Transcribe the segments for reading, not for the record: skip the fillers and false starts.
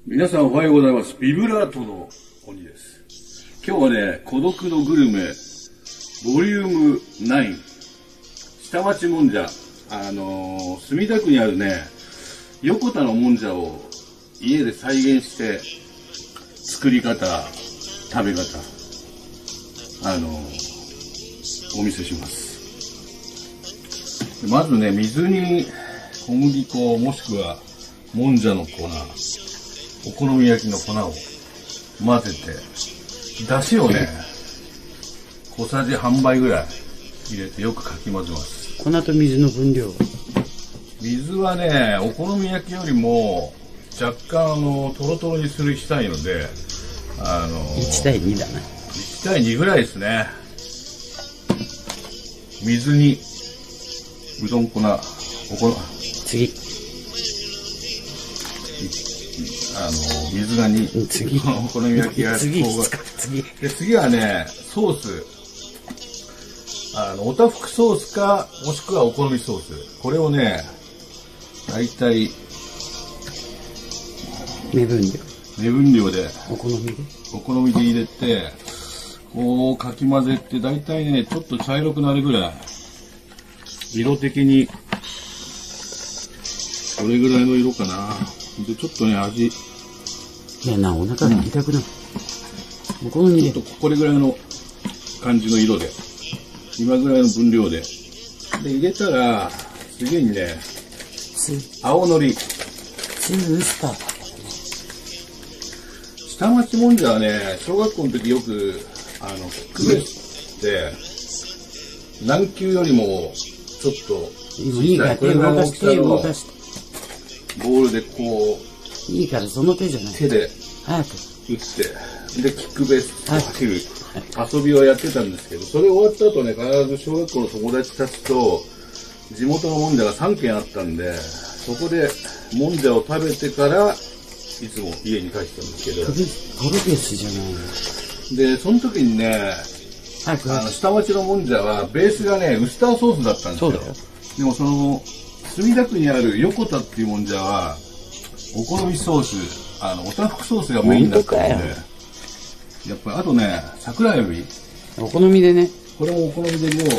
皆さんおはようございます。ビブラートの鬼です。今日はね、孤独のグルメボリューム9下町もんじゃ、墨田区にあるね横田のもんじゃを家で再現して作り方、食べ方お見せします。まずね、水に小麦粉もしくはもんじゃの粉、お好み焼きの粉を混ぜて、だしをね小さじ半杯ぐらい入れてよくかき混ぜます。 粉と水の分量、 水はね、お好み焼きよりも若干トロトロにしたいので 1対2だな。 1対2ぐらいですね。水にうどん粉、 次水が2、 次お好み焼きが次で、次はね、ソース、おたふくソースかもしくはお好みソース、これをねだいたい目分量でお好みで入れて、こうかき混ぜて、だいたいねちょっと茶色くなるぐらい、色的にこれぐらいの色かな。でちょっとね味、 いやな、お腹痛くなる、お好みでちょっとこれぐらいの感じの色で、今ぐらいの分量で入れたら、次にね青のり、 ウスター下町もんじゃはね、小学校の時よくキックベースって何級よりもちょっといいから手動かしてボールでこういいから、その手じゃない、 手で早く打って、でキックベースと走る遊びをやってたんですけど、それ終わった後ね、必ず小学校の友達たちと地元のもんじゃが3軒あったんで、そこでもんじゃを食べてからいつも家に帰ってたんですけど、 トロベースじゃないのでその時にね、 早く下町のもんじゃはベースがねウスターソースだったんですよ。 そうだよ。でも墨田区にある横田っていうもんじゃはお好みソース、おたふくソースがメインだったんで、やっぱりあとね桜エビ、 お好みでね、 これもお好みでもう入れて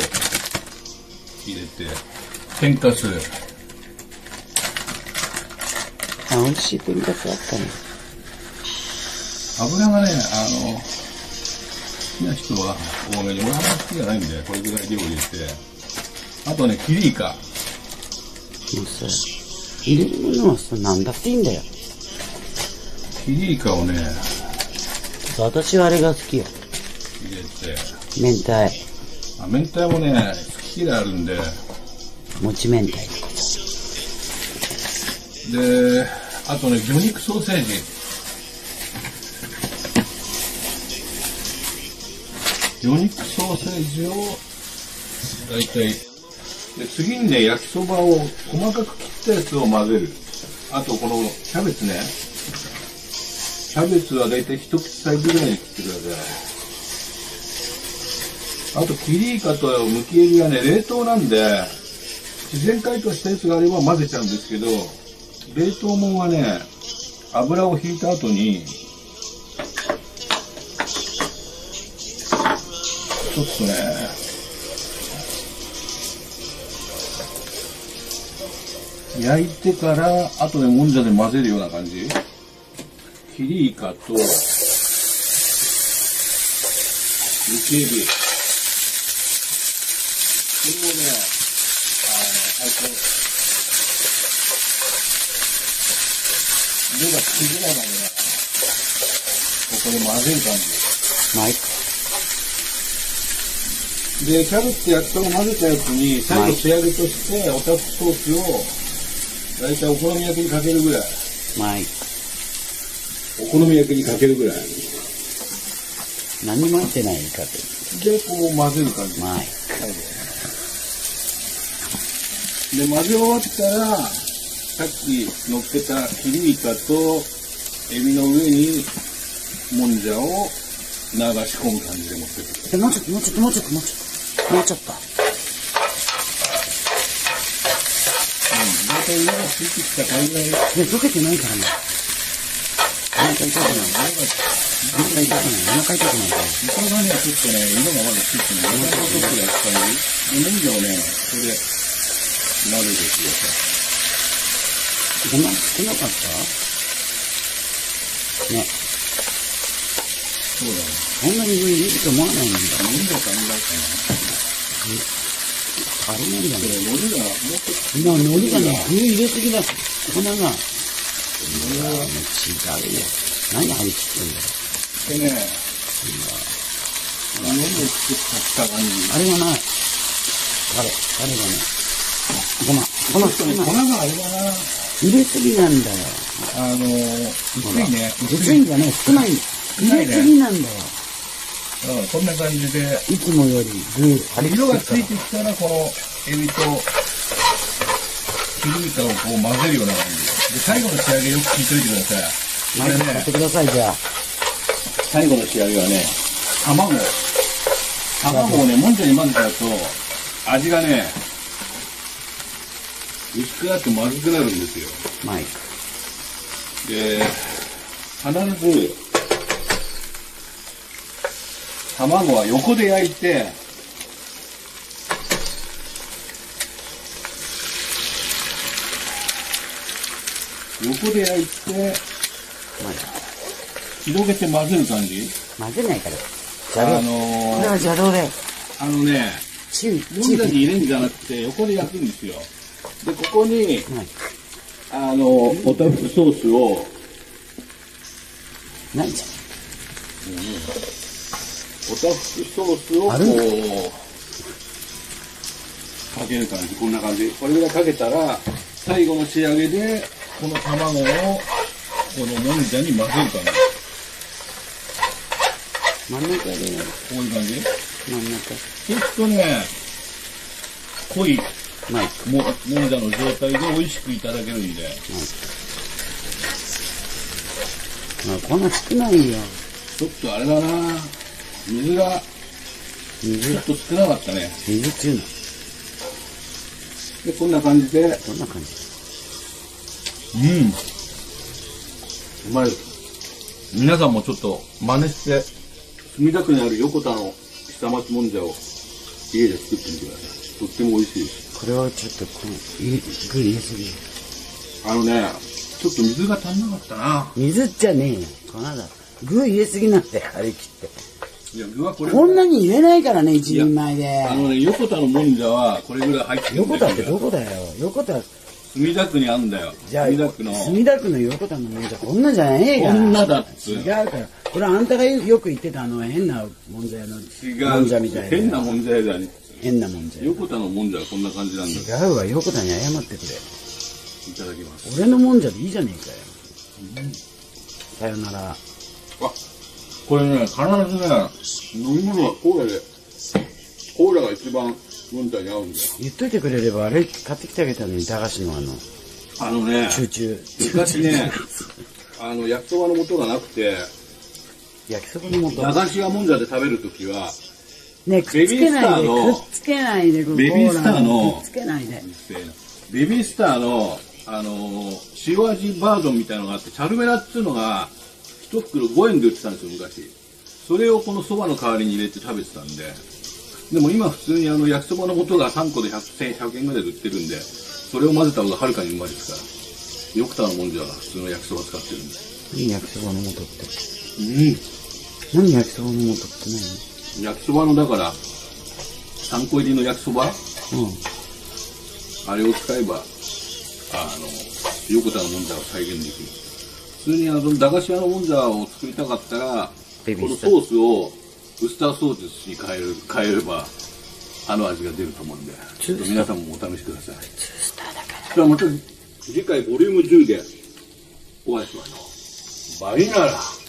天かす、 美味しい天かすあったね。 油がね好きな人は多めに、俺はあんまり好きじゃないんでこれぐらい量入れて、あとねキリイカ、 もうさ、入れるものはさ、なんだっていいんだよ。 キリイカをね私はあれが好きよ、 入れて、 明太、 明太もね好き嫌いあるんで、 もち明太とかであとね魚肉ソーセージ、魚肉ソーセージをだいたい、で次にね焼きそばを細かく切ったやつを混ぜる。あとこのキャベツね、キャベツはだいたい一口サイズぐらいに切ってください。あとキリイカとむきエビはね冷凍なんで、自然解凍したやつがあれば混ぜちゃうんですけど、冷凍もんはね油を引いた後にちょっとね焼いてから後でもんじゃで混ぜるような感じ。キリイカとむきエビ、これをね最初色がつくぐらいまでねここで混ぜる感じで、キャベツと焼きそば混ぜたやつに最後仕上げとしておたふくソースをだいたいお好み焼きにかけるぐらい、お好み焼きにかけるぐらい何も入ってないかってでこう混ぜる感じ、で混ぜ終わったらさっき乗っけたキリイカとエビの上にもんじゃを流し込む感じで持ってくる。 もうちょっと。 大体色がついてきた感じが溶けてないからね。 腹痛くない。お腹痛くない。お腹痛くない。 イカがね、ちょっとね、色がまだついてる。お腹のところやっぱり、レモンジャをね、これで混ぜてください。 こんな少なかったね。 そうだね。 こんなに具入れると思わないんだ。 海苔だかなんだか軽めだな。 ね。 海苔がもうちょっと。 今、海苔がね、具入れすぎだ。粉が。いや、もう違うよ。何張り切ってんだよ。 でね、海苔を作った感じ。 あれがない。あれがね。粉があれだな。 入れすぎなんだよ。 薄いね。 薄いんじゃね、少ないんだよ。入れすぎなんだよ。 こんな感じで。 いつもより具張り切色がってるついてきたら、このエビとキルミカをこう混ぜるような感じで、最後の仕上げよく聞いといてください。 マイク買ってください、じゃあ。 最後の仕上げはね、卵をね、もんじゃに混ぜたと、味がね、薄くなってまずくなるんですよ。 マイク。 で、必ず、卵は横で焼いて、広げて混ぜる感じ。 混ぜないから。これは邪道で。 もんじゃに入れるんじゃなくて、横で焼くんですよ。で、ここに、おたふくソースを、 ないじゃん。 おたふくソースをこう、かける感じ、こんな感じ。これぐらいかけたら、最後の仕上げで、この卵を、このもんじゃに混ぜる感じ。 真ん中で、 こういう感じ。 真ん中。 ちょっとね、濃いマイク。 もんじゃの状態で美味しくいただけるんで。 こんな少ないよ。 ちょっとあれだな、水がちょっと少なかったね。 水っていうの。 で、こんな感じで。 こんな感じ。 うまい。皆さんもちょっと真似して、墨田区にある横田の下町もんじゃを家で作ってみてください。とっても美味しいです。 これはちょっと具入れすぎ。 ちょっと水が足んなかったな。 水じゃねえよ。粉だ。具入れすぎなんだよ、張り切って。 いや、具はこれ。 こんなに入れないからね、一人前で。 横田のもんじゃはこれぐらい入ってるんだよ。 横田ってどこだよ。横田。 墨田区にあんだよ。 じゃあ、墨田区の横田のもんじゃこんなじゃねえから。 こんなだっつ。 違うから。これあんたがよく言ってた変なもんじゃ屋の。もんじゃみたいな。 変なもんじゃ屋じゃね。 変なもんじゃ。 横田のもんじゃはこんな感じなんだ。 違うわ、横田に謝ってくれ。 いただきます。 俺のもんじゃでいいじゃねえかよ。さよなら。 これね、必ずね、飲み物はコーラで、コーラが一番もんじゃに合うんだよ。 言っといてくれれば、あれ買ってきてあげたのに、駄菓子のチューチュー。 昔ね、焼きそばの素がなくて、 焼きそばの素。 駄菓子屋もんじゃで食べるときは、 ね、くっつけないで、 ベビースターの、 くっつけないで。 ベビースターの、塩味バージョンみたいなのがあって、チャルメラっていうのが、一袋5円で売ってたんですよ、昔。それをこのそばの代わりに入れて食べてたんで。でも今普通に焼きそばの素が3個で100円ぐらいで売ってるんで、それを混ぜた方がはるかにうまいですから。横田のもんじゃは普通の焼きそば使ってるんで。 何焼きそばの素って。何焼きそばの素って何？ 焼きそばのだから、3個入りの焼きそば、あれを使えば、横田のもんじゃを再現できる。普通に駄菓子屋のもんじゃを作りたかったら、このソースをウスターソースに変えれば、味が出ると思うんで、ちょっと皆さんもお試しください。じゃあまた次回ボリューム10でお会いしましょう。バイナラ。